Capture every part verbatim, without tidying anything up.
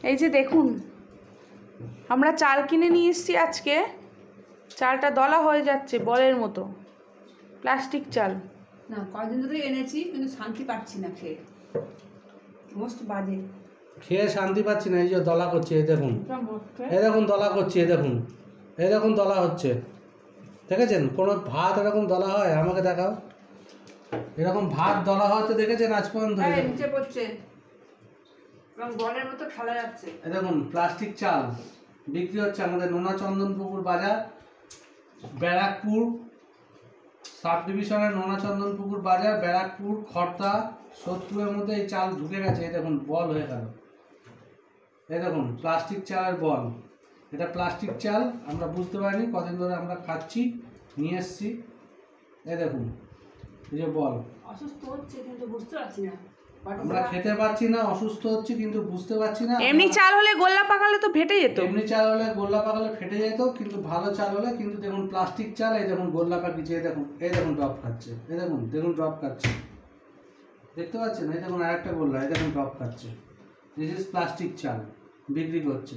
এই যে দেখুন, আমরা চাল কিনে নিয়ে এসেছি আজকে। চালটা দলা হয়ে যাচ্ছে বলের মতো, প্লাস্টিক চাল। না, কয়দিন ধরে এনেছি কিন্তু শান্তি পাচ্ছি না খেয়ে, মোস্ট বাজে খেয়ে শান্তি পাচ্ছি না। এই যে দলা করছে, এই দেখুন, এই দেখুন দলা করছে, এই দেখুন, এই দেখুন দলা হচ্ছে, দেখেছেন? কোনো ভাত এরকম দলা হয়? আমাকে দেখাও এরকম ভাত দলা হতে দেখেছেন আজ পর্যন্ত? নিচে পড়ছে এবং বলের মতো খেলা যাচ্ছে। এই দেখুন প্লাস্টিক চাল বিক্রি হচ্ছে আমাদের নোনা চন্দনপুকুর বাজার, ব্যারাকপুর সাব ডিভিশনের নোনা চন্দনপুকুর বাজার, ব্যারাকপুর, খড়দা, সোদপুরের মধ্যে এই চাল ঢুকে গেছে। এই দেখুন বল হয়ে গেল, এই দেখুন প্লাস্টিক চালের বল। এটা প্লাস্টিক চাল, আমরা বুঝতে পারিনি, কদিন ধরে আমরা খাচ্ছি, নিয়ে এসছি। এই দেখুন এই যে বল। অসুস্থ হচ্ছে কিন্তু বুঝতে পারছি না, আমরা খেতে পাচ্ছি না, অসুস্থ হচ্ছি কিন্তু বুঝতে পারছি না। এমনি চাল হলে গোল্লা পাকালে তো ফেটে যেত। এমনি চাল হলে গোল্লা পাকালে ফেটে যেত, কিন্তু ভালো চাল হলে কিন্তু দেখুন প্লাস্টিক চাল। এই দেখুন গোল্লা পাকিছে, এই দেখুন, এই দেখুন ড্রপ খাচ্ছে, এই দেখুন, দেখুন ড্রপ খাচ্ছে, দেখতে পাচ্ছেন? এই দেখুন আরেকটা গোল্লা, এই দেখুন ড্রপ খাচ্ছে। দিস ইজ প্লাস্টিক চাল, বিক্রি করছে,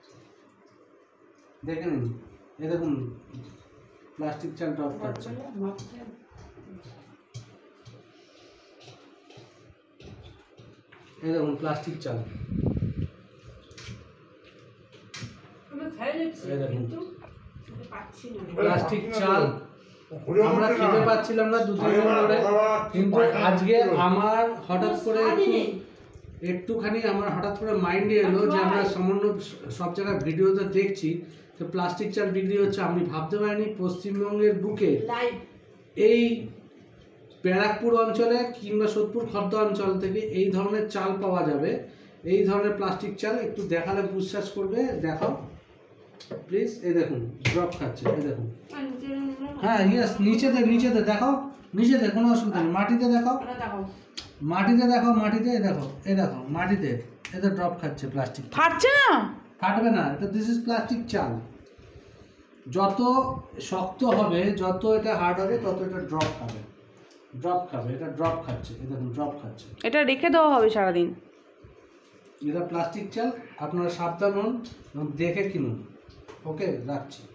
দেখে নিন। এই দেখুন প্লাস্টিক চাল ড্রপ খাচ্ছে। এই দেখুন প্লাস্টিক চাল, এই দেখুন প্লাস্টিক চাল। আমরা খেতে পাচ্ছিলাম না দু তিন দিন ধরে, কিন্তু আজকে আমার হঠাৎ করে একটু একটুখানি আমার হঠাৎ করে মাইন্ডে এলো যে আমরা সামান্য সব জায়গায় ভিডিওতে দেখছি যে প্লাস্টিক চাল বিক্রি হচ্ছে। আমি ভাবতে পারিনি পশ্চিমবঙ্গের বুকে এই ব্যারাকপুর অঞ্চলে কিংবা সোদপুর খড়দা অঞ্চল থেকে এই ধরনের চাল পাওয়া যাবে। এই ধরনের প্লাস্টিক চাল একটু দেখালে বিশ্বাস করবে। দেখাও প্লিজ, এই দেখুন ড্রপ খাচ্ছে, এই দেখুন। হ্যাঁ ইয়েস, নিচেতে নিচেতে দেখাও, নিচেতে কোনো অসুবিধা নেই, মাটিতে দেখাও, মাটিতে দেখো, মাটিতে দেখো, এই দেখো মাটিতে, এতে ড্রপ খাচ্ছে প্লাস্টিক। ফাটছে না? ফাটবে না, এটা দিস ইজ প্লাস্টিক চাল। যত শক্ত হবে, যত এটা হার্ড হবে, তত এটা ড্রপ খাবে, ড্রপ খাবে। এটা ড্রপ খাচ্ছে, এই দেখুন ড্রপ খাচ্ছে। এটা রেখে দেওয়া হবে সারাদিন। এটা প্লাস্টিক চাল, আপনারা সাবধান হন এবং দেখে কিনুন। ওকে, রাখছি।